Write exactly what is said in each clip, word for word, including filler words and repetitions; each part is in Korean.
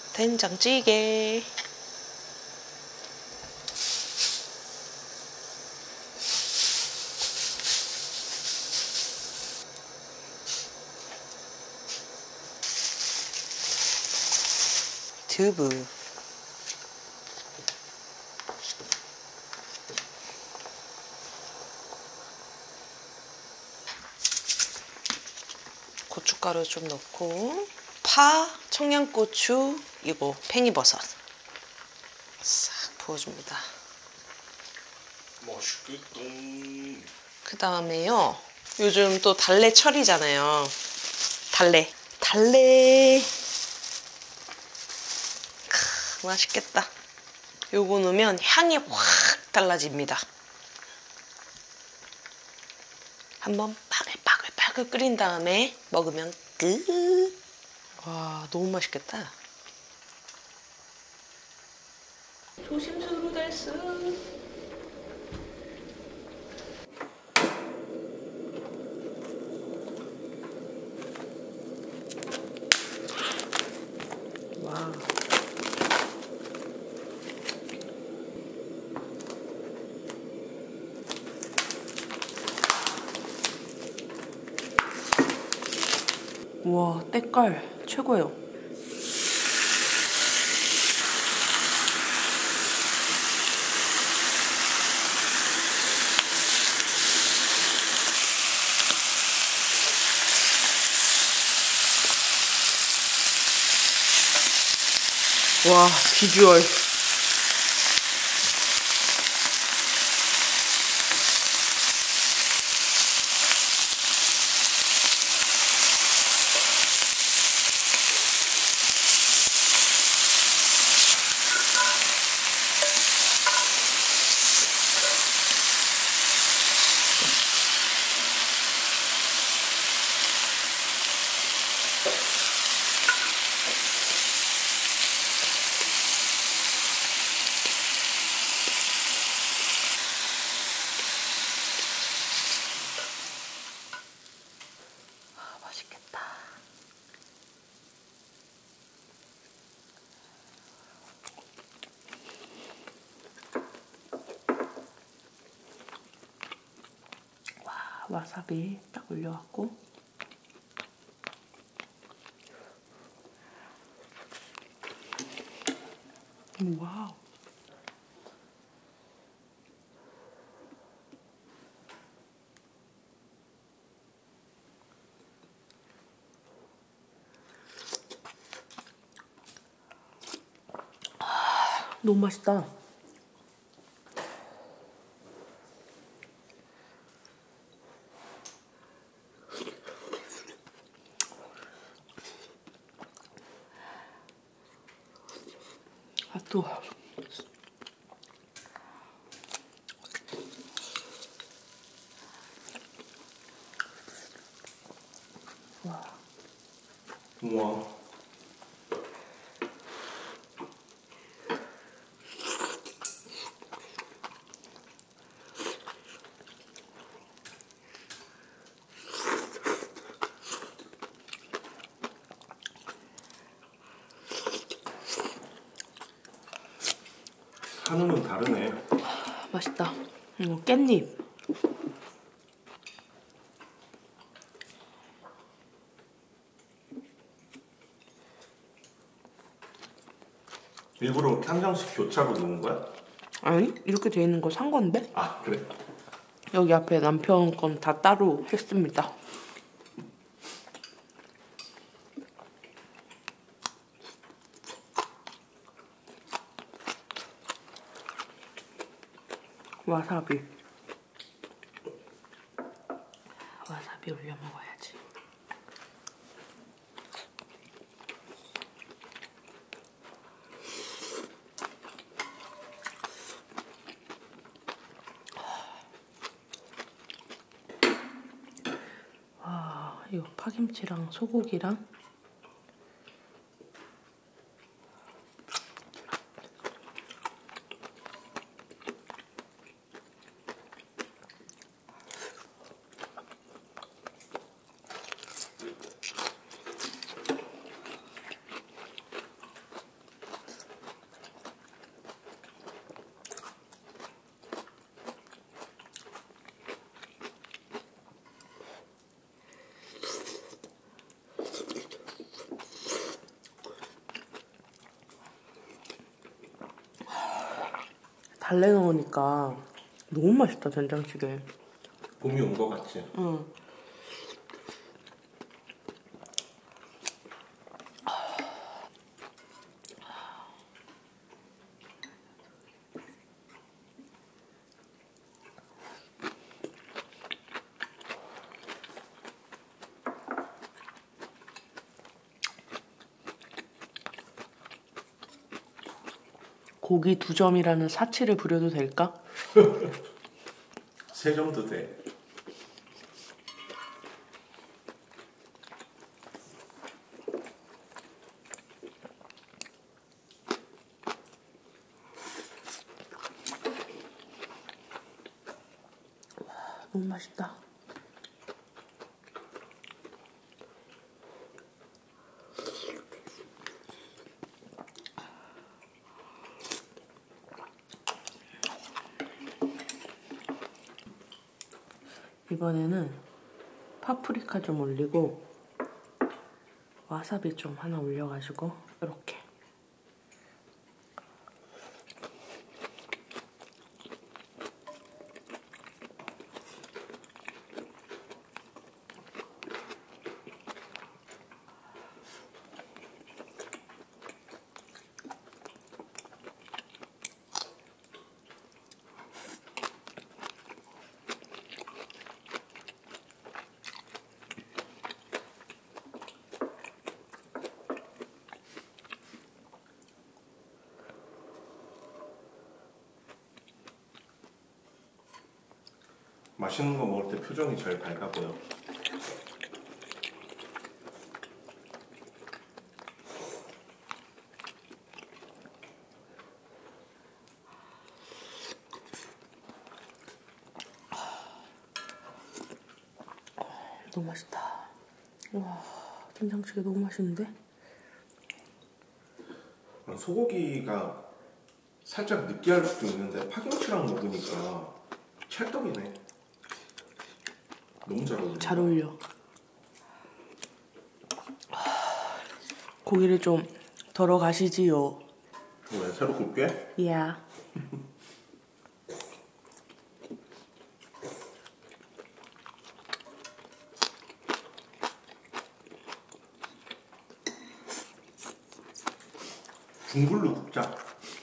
된장찌개. 두부. 고춧가루 좀 넣고 파, 청양고추, 이거 팽이버섯 싹 부어줍니다. 맛있겠다. 그 다음에요, 요즘 또 달래철이잖아요. 달래 달래 크, 맛있겠다. 요거 넣으면 향이 확 달라집니다. 한번 바글바글바글 끓인 다음에 먹으면 끝. 와, 너무 맛있겠다. 조심스루 데스. 와. 와, 때깔 최고예요. 와, 비주얼. 와사비 딱 올려갖고 와우. 아, 너무 맛있다. 아, 또 와. 우와. 한우는 다르네. 맛있다. 음, 깻잎. 일부러 한 장씩 교차로 넣은 거야? 아니, 이렇게 돼 있는 거 산 건데? 아, 그래? 여기 앞에 남편 건 다 따로 했습니다. 와사비. 와사비 올려 먹어야지. 와, 이거 파김치랑 소고기랑 달래 넣으니까 너무 맛있다, 된장찌개. 봄이 온 거 같지? 응. 고기 두 점이라는 사치를 부려도 될까? 세 점도 돼. 너무 맛있다. 이번에는 파프리카 좀 올리고 와사비 좀 하나 올려가지고 이렇게. 맛있는 거 먹을 때 표정이 제일 밝아 보여. 너무 맛있다. 와, 된장찌개 너무 맛있는데? 소고기가 살짝 느끼할 수도 있는데 파김치랑 먹으니까 찰떡이네. 너무 잘 어울린다. 잘 어울려. 고기를 좀 덜어 가시지요. 왜? 새로 굽게? Yeah. 중불로 굽자.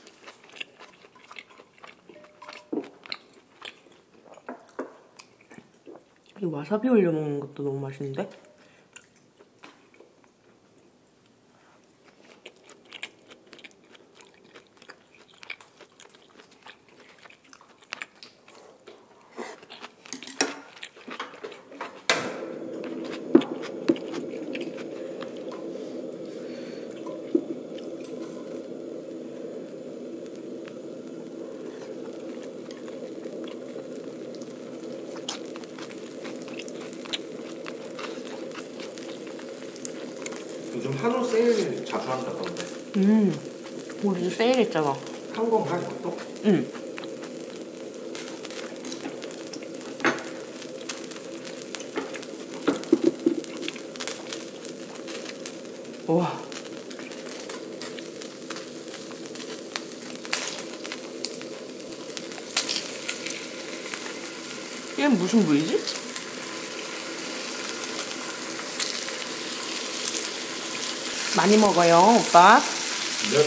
이 와사비 올려 먹는 것도 너무 맛있는데? 요즘 한우 세일 자주 한다던데. 음, 우리도 세일했잖아. 한 건가 이것도? 응. 와. 얘는 무슨 부위지? 많이 먹어요, 오빠. 네.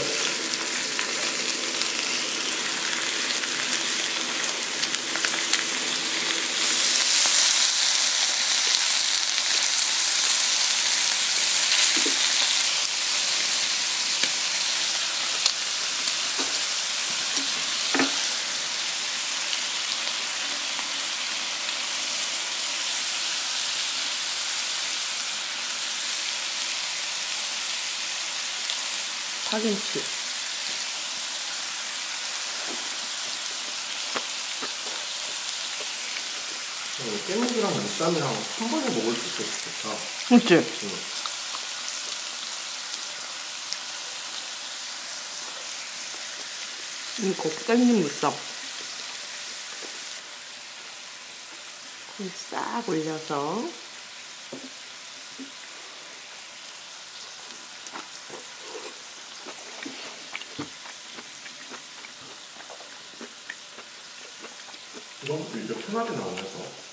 파김치. 깨묵이랑 인쌈이랑 한 번에 먹을 수 있어서 좋다. 그치? 응. 이 곱생긴 무쌈. 싹 올려서. 이런 것도 이제 편하게 나오면서.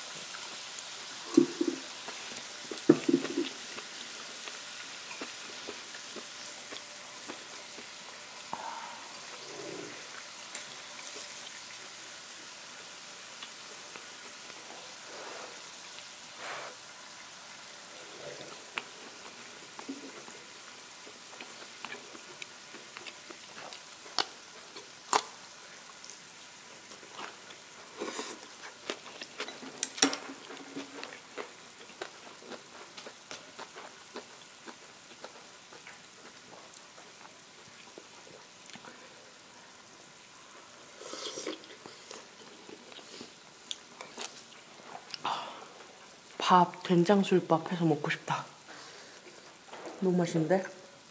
밥, 된장술밥 해서 먹고 싶다. 너무 맛있는데?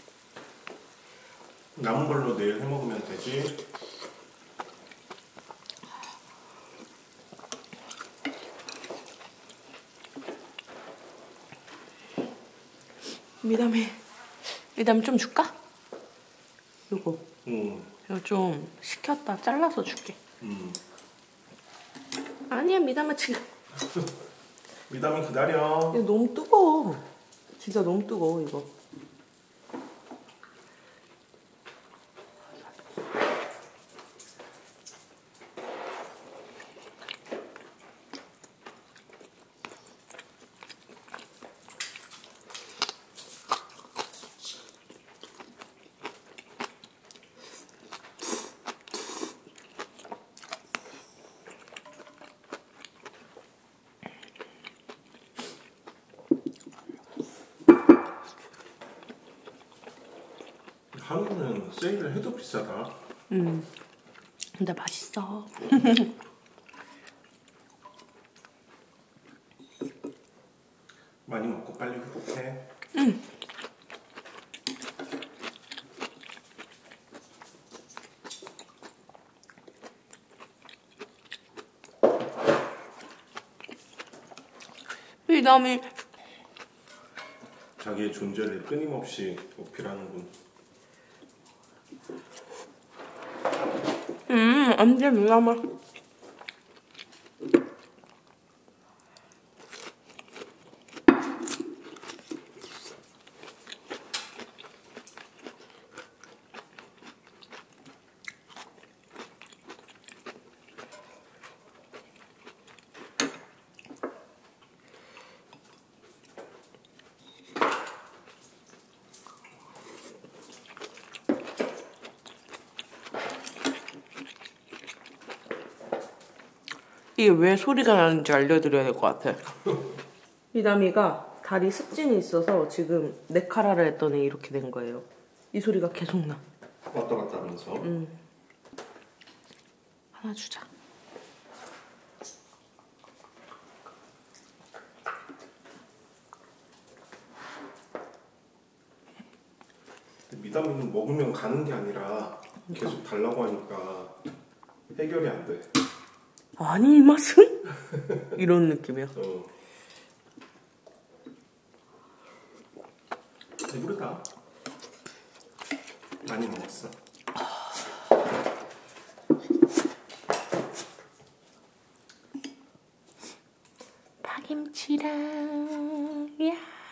남은 걸로 내일 해먹으면 되지. 미담이 미담 좀 줄까? 요거 응. 이거 좀 식혔다 잘라서 줄게. 응. 아니야 미담아 지금 미담이 기다려. 이거 너무 뜨거워. 진짜 너무 뜨거워 이거. 한국은 세일을 해도 비싸다. 음. 근데 맛있어. 많이 먹고 빨리 회복해. 응. 미담이 자기의 존재를 끊임없이 어필하는군. 음, 안 돼, 미담아. 이게 왜 소리가 나는지 알려드려야 될 것 같아. 미담이가 다리 습진이 있어서 지금 네카라를 했더니 이렇게 된 거예요. 이 소리가 계속 나. 왔다 갔다 하면서. 응. 하나 주자. 미담이는 먹으면 가는 게 아니라 계속 달라고 하니까 해결이 안 돼. 아니 이 맛은? 이런 느낌이야. 어. 배부르다. 많이 먹었어. 파김치랑 야.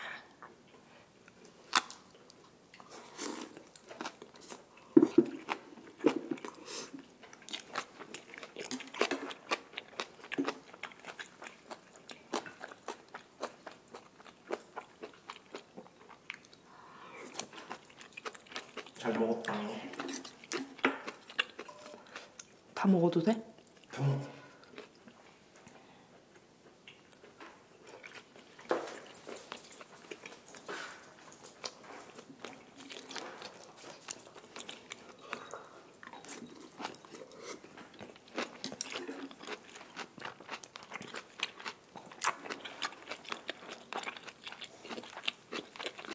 잘 먹었다. 다 먹어도 돼? 다 먹어.